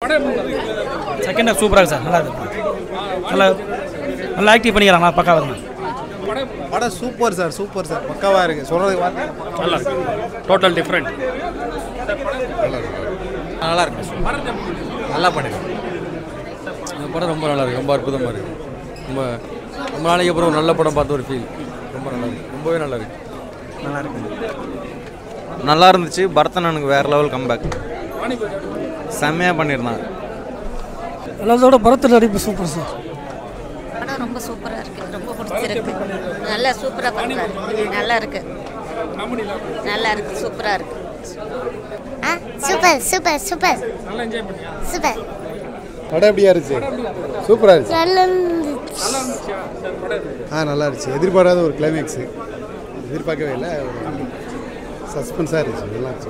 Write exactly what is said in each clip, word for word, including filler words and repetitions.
Second half சூப்பராக sir, நல்லா இருக்கு, நல்லா நல்லா ஆக்டிவ் பண்ணிக்கிறாங்க, பக்காவாக இருக்கு. படம் சூப்பர் சார், சூப்பர் சார், பக்காவாக இருக்குது, சொல்கிறதுக்கு வார்த்தை நல்லா இருக்கு, டோட்டல் டிஃப்ரெண்ட். நல்லா இருக்கு, நல்லா பண்ணிருக்கு. இந்த படம் ரொம்ப நல்லா இருக்குது, ரொம்ப அற்புதமாக இருக்குது. ரொம்ப ரொம்ப நாளைக்கு அப்புறம் ஒரு நல்ல படம் பார்த்த ஒரு ஃபீல். ரொம்ப நல்லா இருக்குது, ரொம்பவே நல்லா இருக்குது. நல்லா இருக்கு, நல்லா இருந்துச்சு. பரதனனுக்கு வேறு லெவல் கம்பேக், செம்மையாக பண்ணியிருந்தான். எல்லாத்தோட பரத்தில் நடிப்பு சூப்பர் சார். படம் ரொம்ப சூப்பராக இருக்குது, ரொம்ப பிடிச்சிருக்கு, நல்லா சூப்பராக பண்ணுறாரு, நல்லா இருக்கு, நல்லா இருக்கு, சூப்பராக இருக்கு. ஆ சூப்பர் சூப்பர் சூப்பர் சூப்பர். படம் எப்படியா இருந்துச்சு? சூப்பராக இருந்துச்சு. நல்லா ஆ நல்லா இருந்துச்சு. எதிர்பாராத ஒரு கிளைமேக்ஸு, எதிர்பார்க்கவே இல்லை, சஸ்பென்ஸாக இருந்துச்சு, நல்லா இருந்துச்சு.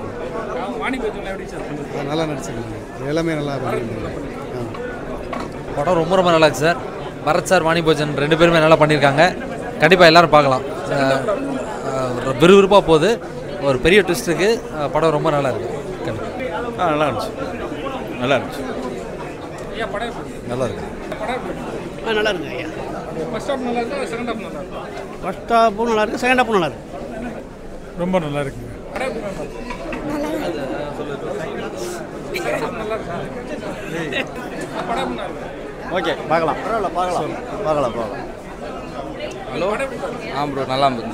நல்லா நடிச்சிருக்காங்க, எல்லாமே நல்லா பண்ணியிருந்தாங்க. படம் ரொம்ப ரொம்ப நல்லா இருக்குது சார். பரத் சார், வாணி போஜன் ரெண்டு பேருமே நல்லா பண்ணியிருக்காங்க. கண்டிப்பாக எல்லோரும் பார்க்கலாம். விறுவிறுப்பாக போகுது, ஒரு பெரிய ட்விஸ்ட்டுக்கு. படம் ரொம்ப நல்லா இருக்குது. கண்டிப்பாக ஆ நல்லா இருந்துச்சு, நல்லா இருந்துச்சு, நல்லா இருக்குது. ஆ நல்லா இருக்கு ஐயா. ஃபர்ஸ்ட் ஹாஃப் நல்லா இருக்கு, செகண்ட் ஹாஃப் நல்லா இருக்கு. ஃபர்ஸ்ட் ஹாஃபும் நல்லா இருக்கு, செகண்ட் ஹாஃபும் நல்லா இருக்கு, ரொம்ப நல்லா இருக்கு. ஓகே, பார்க்கலாம், பரவாயில்ல, பார்க்கலாம், பார்க்கலாம், பார்க்கலாம். ஹலோ, ஆ ப்ரோ, நல்லா இருந்துச்சு.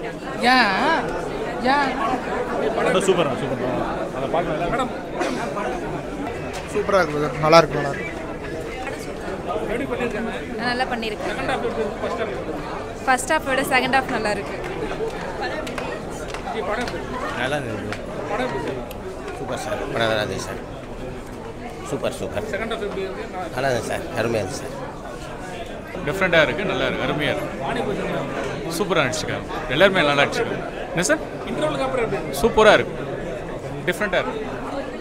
சூப்பராக சூப்பர், அதை பார்க்கலாம். சூப்பராக இருக்குது, நல்லா இருக்கு, நல்லா இருக்கு. நல்லா பண்ணியிருக்கேன். ஃபர்ஸ்ட் ஹாஃப் விட செகண்ட் ஹாஃப் நல்லா இருக்கு. நல்லா இருந்தது. சூப்பர் சார், படம் நல்லா இருந்துச்சு சார், சூப்பர் சூப்பர். நல்லா இருந்துச்சு சார், அருமையாக இருந்துச்சு சார். டிஃப்ரெண்ட்டாக இருக்குது, நல்லா இருக்குது, அருமையாக இருக்குது, சூப்பராக நடிச்சிருக்காங்க, எல்லாருமே நல்லா நடிச்சிருக்காங்க. என்ன சார், சூப்பராக இருக்குது, டிஃப்ரெண்ட்டாக இருக்குது.